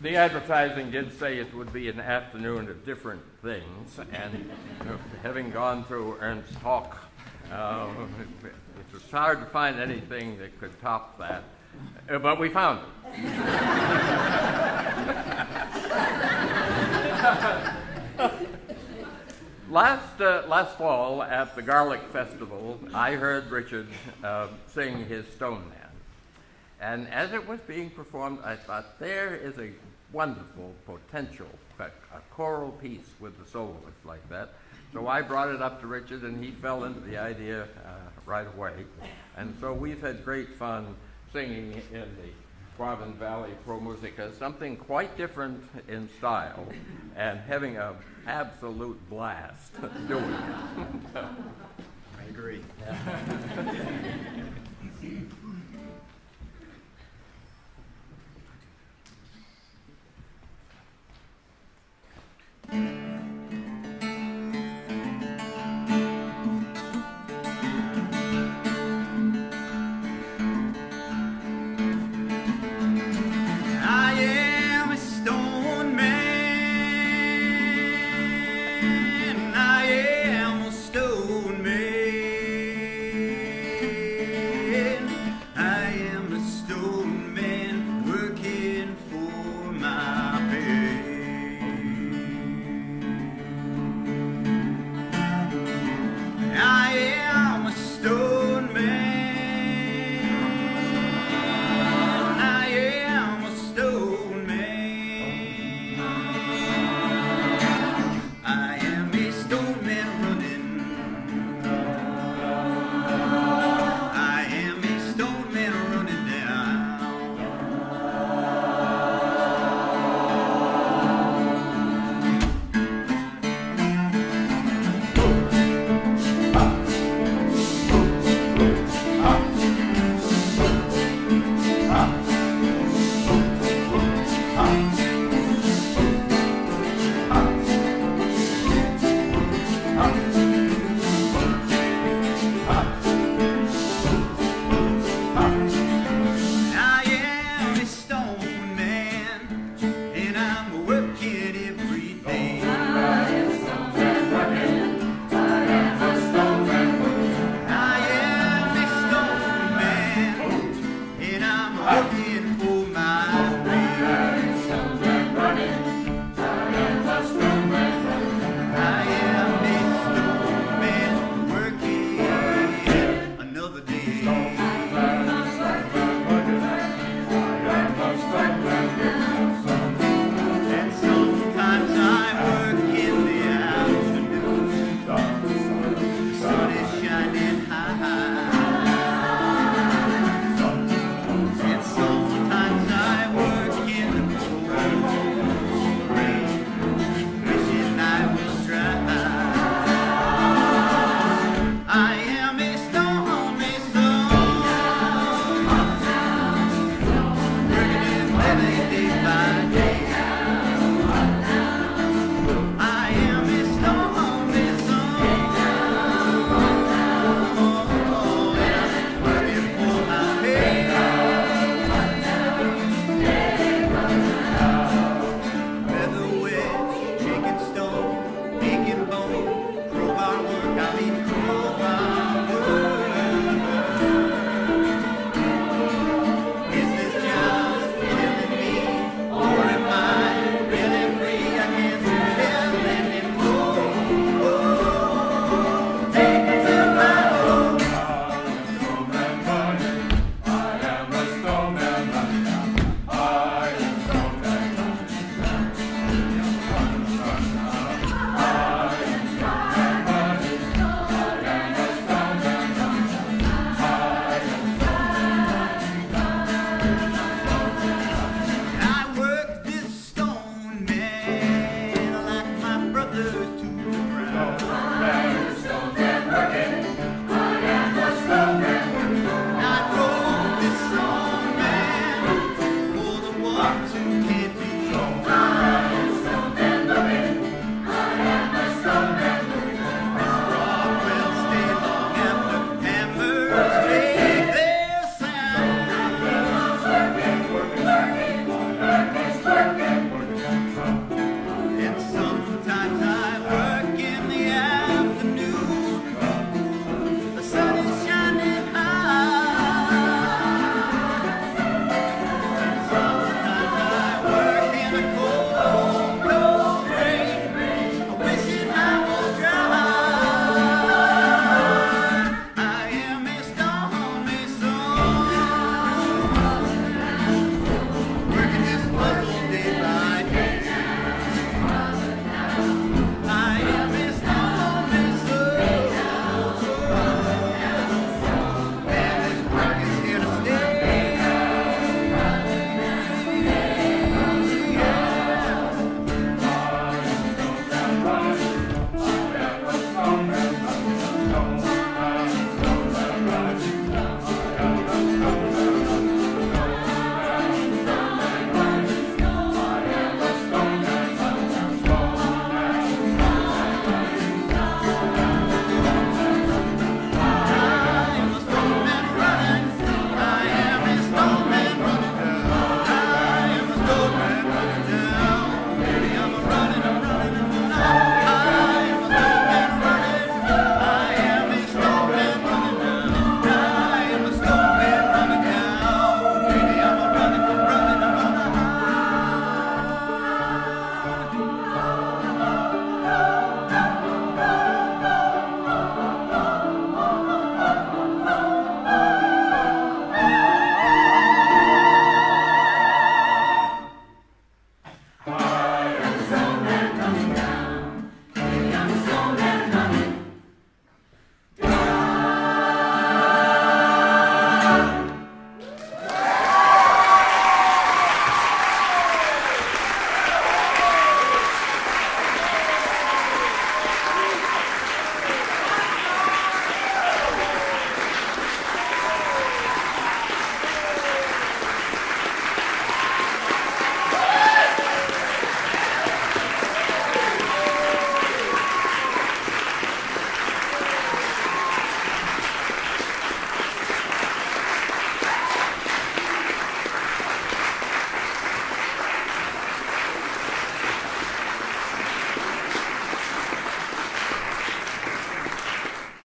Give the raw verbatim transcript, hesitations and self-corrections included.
the advertising did say it would be an afternoon of different things, and you know, having gone through Ernst Hoch, uh, it, it was hard to find anything that could top that, uh, but we found it. Last, uh, last fall at the Garlic Festival, I heard Richard uh, sing his Stone Man. And as it was being performed, I thought, there is a wonderful potential, a choral piece with the soloist like that. So I brought it up to Richard, and he fell into the idea uh, right away. And so we've had great fun singing in the Quabbin Valley Pro Musica, something quite different in style, and having an absolute blast doing it. I agree. Yeah.